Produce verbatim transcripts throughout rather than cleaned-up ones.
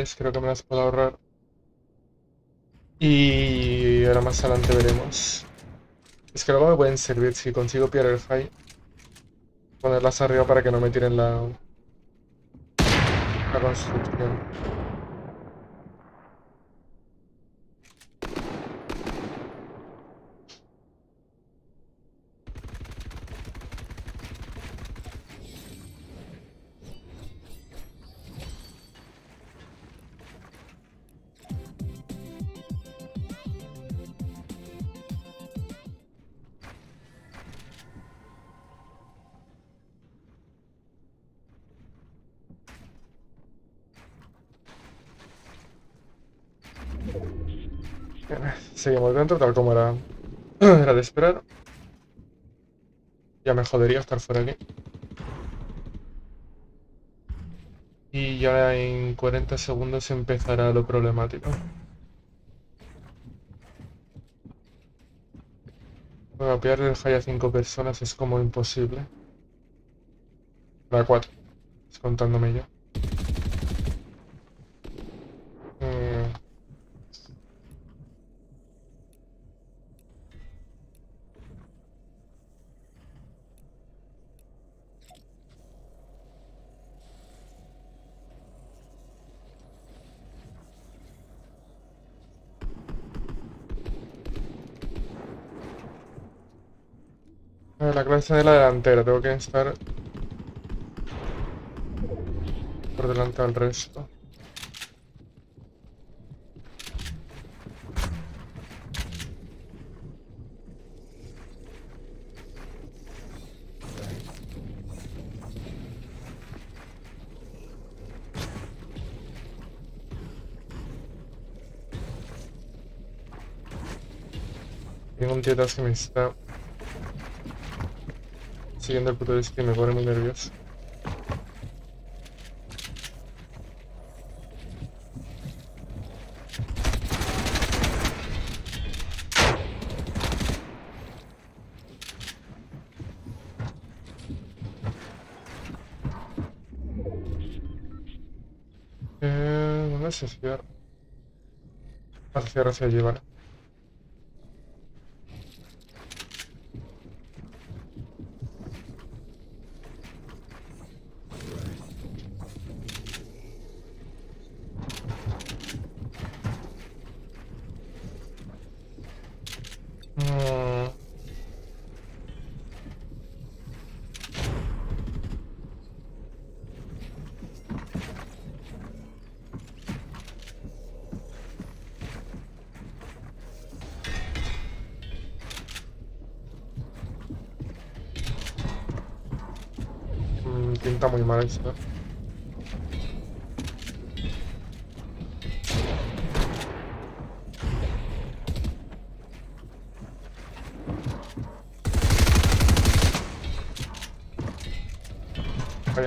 habilidades, creo que me las puedo ahorrar. Y ahora más adelante veremos. Es que luego me pueden servir si consigo pillar el high. Ponerlas arriba para que no me tiren la, la construcción. Bien, seguimos dentro, tal como era, era de esperar. Ya me jodería estar fuera aquí. Y ya en cuarenta segundos empezará lo problemático. Bueno, pillar el high a cinco personas es como imposible. A cuatro, contándome yo. Mm, La clase de la delantera, tengo que estar por delante del resto. Tengo un tío atrás que me está siguiendo el puto disco y me pone muy nervioso. Eh, ¿dónde es ese cierre? Ah, se cierra hacia allí, vale. Mm, mm, pinta muy mal esto. Vaya.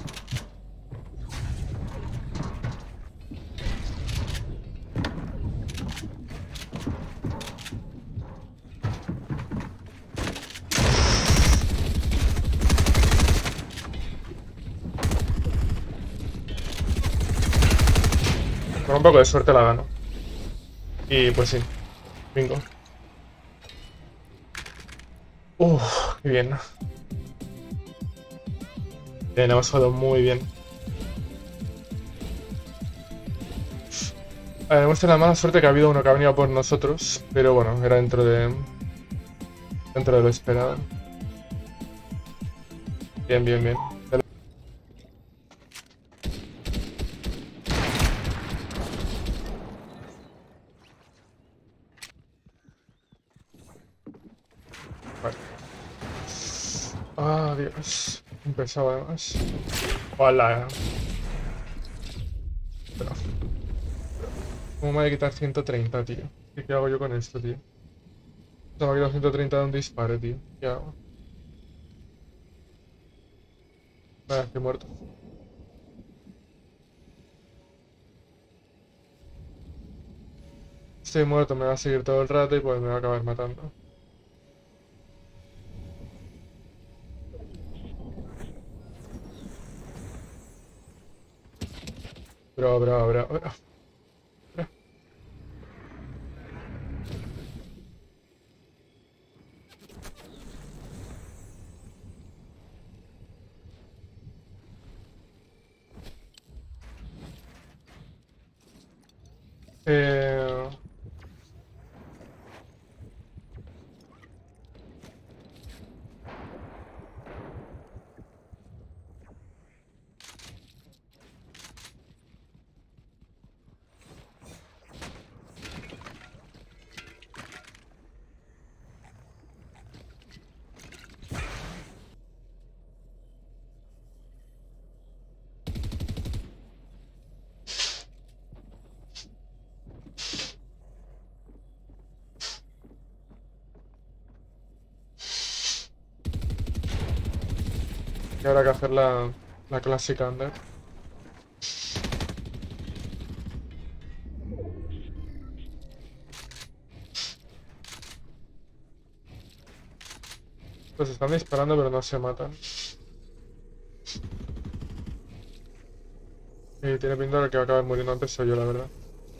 Con un poco de suerte la gano. Y pues sí, bingo. Uff, qué bien. Bien, hemos jugado muy bien. Eh, hemos tenido la mala suerte que ha habido uno que ha venido por nosotros, pero bueno, era dentro de dentro de lo esperado. Bien, bien, bien. Vale. Ah, Dios. Empezaba además. Hola. Pero, ¿cómo me voy a quitar ciento treinta, tío? ¿Qué, qué hago yo con esto, tío? Se me ha quitado ciento treinta de un disparo, tío. ¿Qué hago? Vaya, estoy muerto. Estoy muerto, me va a seguir todo el rato y pues me va a acabar matando. Bro, bro, bro, bro. bro. Eh... Y habrá que hacer la, la clásica Under. Pues están disparando pero no se matan. Y tiene pinta de que va a acabar muriendo antes soy yo, la verdad.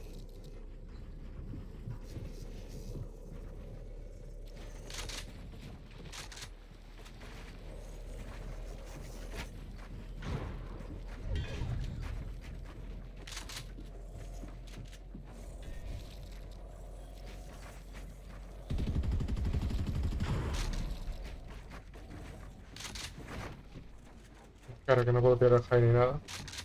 Claro que no puedo tirar high ni nada.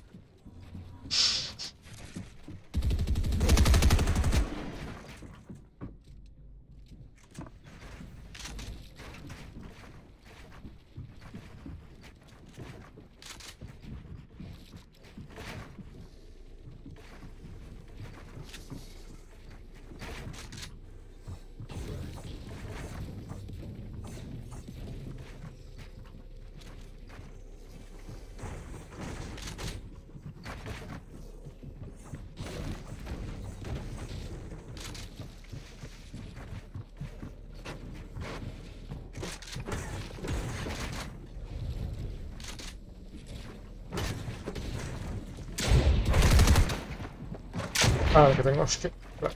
Ah, que tengo, es que... Claro.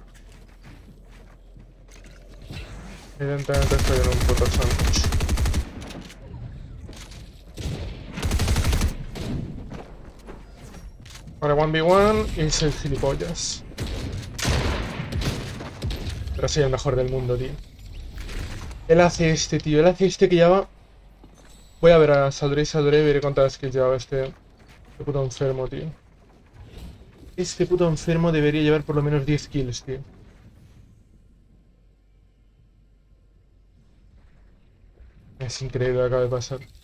Evidentemente estoy en un puto sándwich. Ahora uno ve uno y soy gilipollas. Pero soy el mejor del mundo, tío. Él hace este, tío. Él hace este que lleva... Voy a ver a Saldré y Saldré y veré cuántas kills llevaba este... Este puto enfermo, tío. Este puto enfermo debería llevar por lo menos diez kills, tío. Es increíble lo que acaba de pasar.